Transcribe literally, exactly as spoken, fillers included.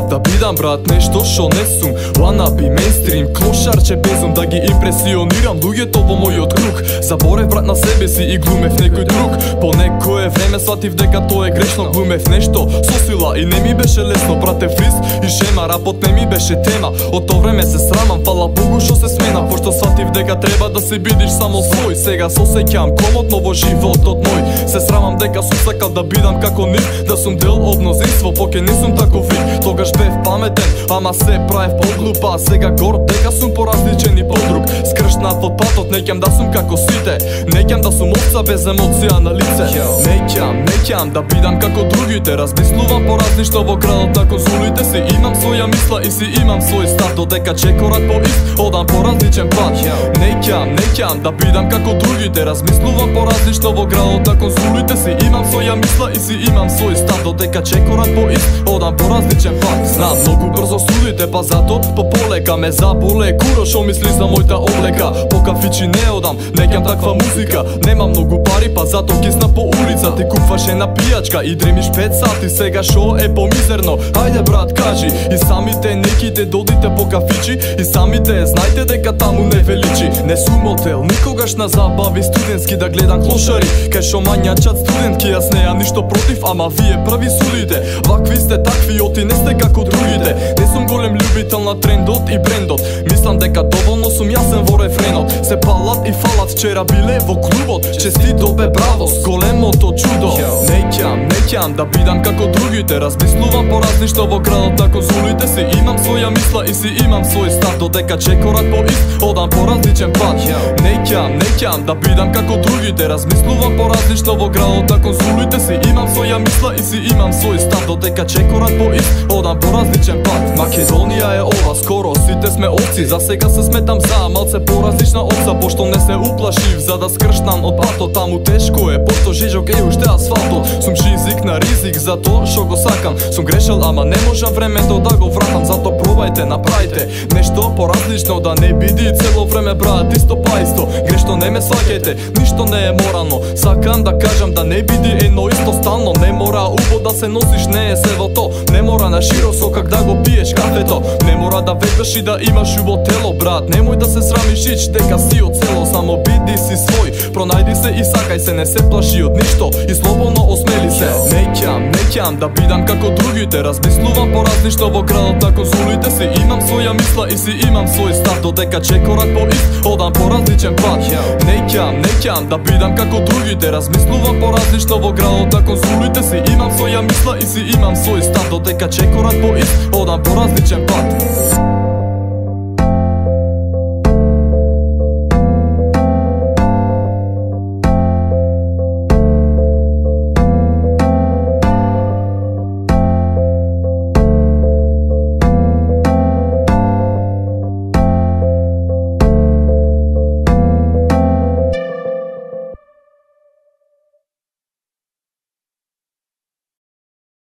став да бидам брат нешто шо не сум. Wannabe, мейнстрим, клошарче безум да ги импресионирам луѓето во мојот круг. Заборев брат на себе си и глумев некој друг. По некое време сватив дека тоа е грешно. Глумев нешто со сила и не ми беше лесно. Пратев риск и шема, рапот не ми беше тема. Од тоа време се срамам, фала Богу што се смена. Пошто сватив дека треба да се бидиш само свој. Сега се осеќам комотно во животот мој. Се срамам дека сум сакал да бидам како нив, да сум дел од мнозинство, поке не сум таков вид. Тогаш бев паметен, ама се правев поглупа. Сега горд дека сум поразличен и подруг. Скршнат од патот, неќам да сум како сите. Неќам да сум овца без емоција на лице. Неќам, неќам да бидам како другите. Размислувам поразлично во градот на конзулите. Си имам своја мисла и си имам свој став. Додека чекорат по ист, одам по различен пат. Неќам, неќам да бидам како другите. Размислувам поразлично во градот на конзулите. Си имам своја мисла и си имам свој став. Додека чекорат по ист, одам по различен пат. Знам многу брзо судите, па зато по полека ме заболе куро шо мисли за мојта облека. По кафичи не одам, неќам таква музика. Нема многу пари, па зато кисна по улица. Ти купваш една пијачка и дремиш пет сати. Сега шо е помизерно? Ајде брат кажи. И самите неките додите по кафичи. И самите знајте дека таму не величи. Не сум мотел, никогаш на забави студентски да гледам клошари. Кај шо мањачат студентки, јас неам ништо против, ама вие први судите. Вакви сте такви, оти не сте како другите. Не сум голем љубител на трендот и брендот. Мислам дека доволно сум јасен во рефренот. Се палат и фалат, вчера биле во клубот. Честито бе браво, с големото чудо. Неќам, неќам да бидам како другите. Размислувам поразлично во градот на конзулите. Си имам своја мисла и си имам свој став. Додека чекорат по ист, одам по различен пат. Неќам, неќам да бидам како другите. Размислувам поразлично во градот на конзулите. Си имам своја мисла и си имам свој став. Додека чекорат по ист, одам по различен пат. Македонија е ова, скоро сите сме овци. За сега се сметам за малце поразлична овца. Пошто не се уплашив за да скршнам од патот. Таму тешко е, пошто жижок е уште асфалтот. Сум шизик на ризик за тоа шо го сакам. Сум грешал, ама не можам времето да го вратам. Зато пробајте, направите нешто поразлично. Да не биди цело време брат исто па исто. Грешно не ме сваќајте, ништо не е морално. Сакам да кажам да не биди едно исто стално. Не мора убо да се носиш, не е се во то. Не мора на широ сокак да го пиеш кафето. Не мора да ведбаш и да имаш убо тело брат. Немој да се срамиш ич дека си од село. Само биди си свој, пронајди се и сакај се. Не се плаши од ништо и слободно осмели се. Неќам, неќам да бидам како другите. Размислувам поразлично во градот на конзулите. Си имам своја мисла и си имам свој став. Додека чекорат по ист, одам по различен пат. Неќам, неќам да бидам како другите. Размислувам поразлично во градот на конзулите. Си имам своја мисла и си имам свој став. Додека чекорат по ист, одам по различен пат.